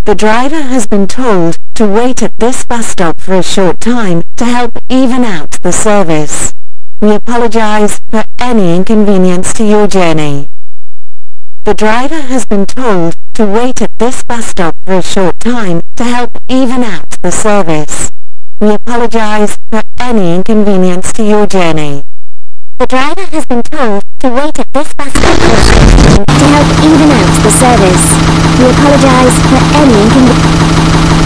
The driver has been told to wait at this bus stop for a short time to help even out the service. We apologize for any inconvenience to your journey. The driver has been told to wait at this bus stop for a short time to help even out the service. We apologize for any inconvenience to your journey. The driver has been told to wait at this bus stop for a short time to help even out the service. We apologize for any inconvenience.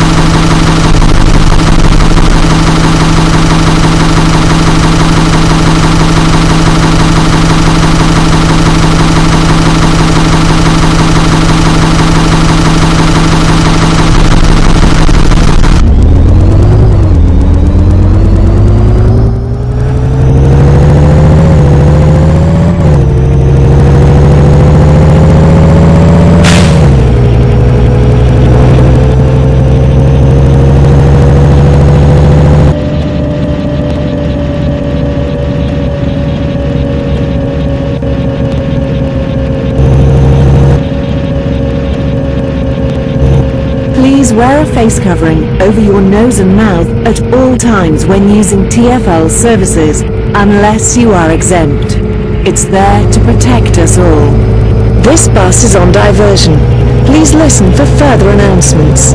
Please wear a face covering over your nose and mouth at all times when using TfL services, unless you are exempt. It's there to protect us all. This bus is on diversion. Please listen for further announcements.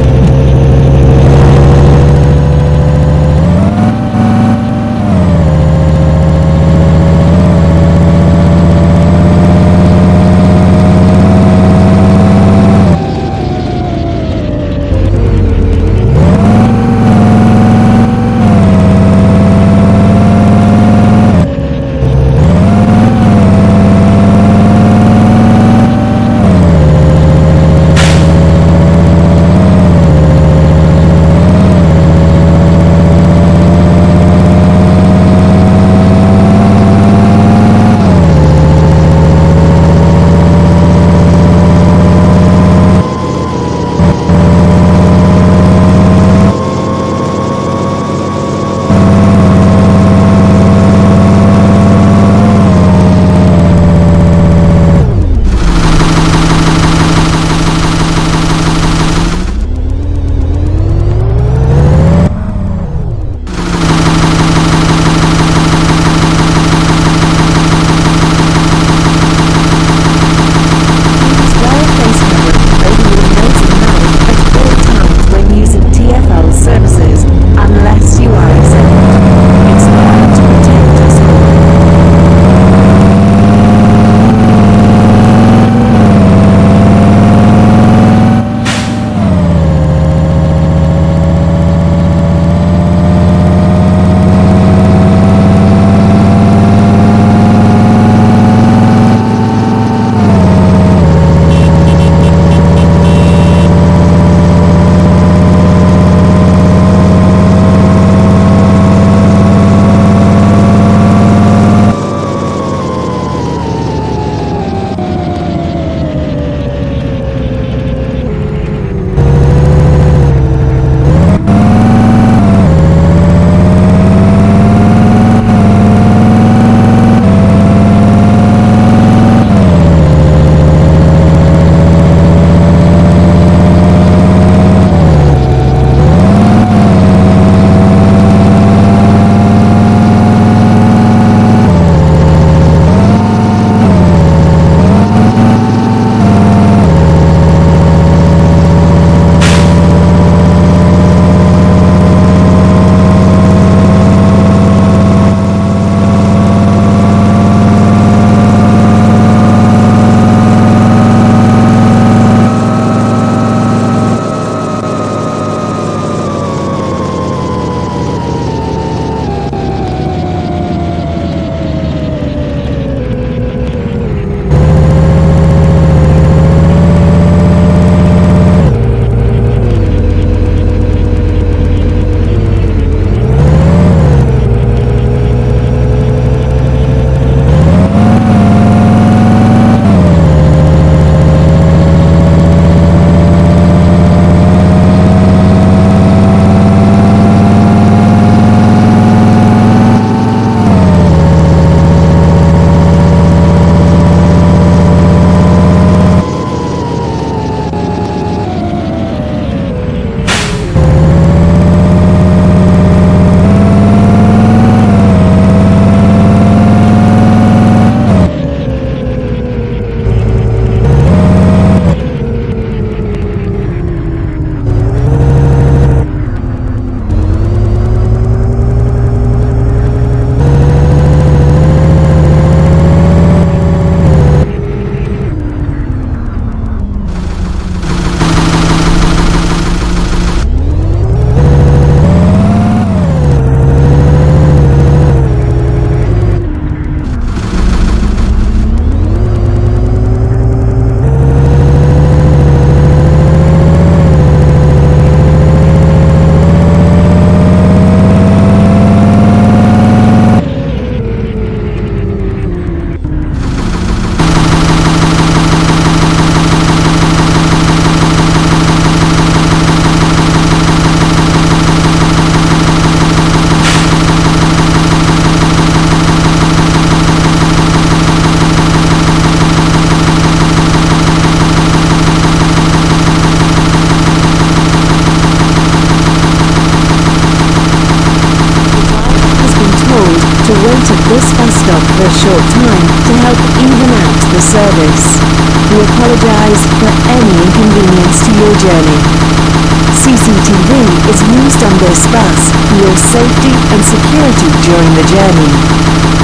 short time to help even out the service. We apologize for any inconvenience to your journey. CCTV is used on this bus for your safety and security during the journey.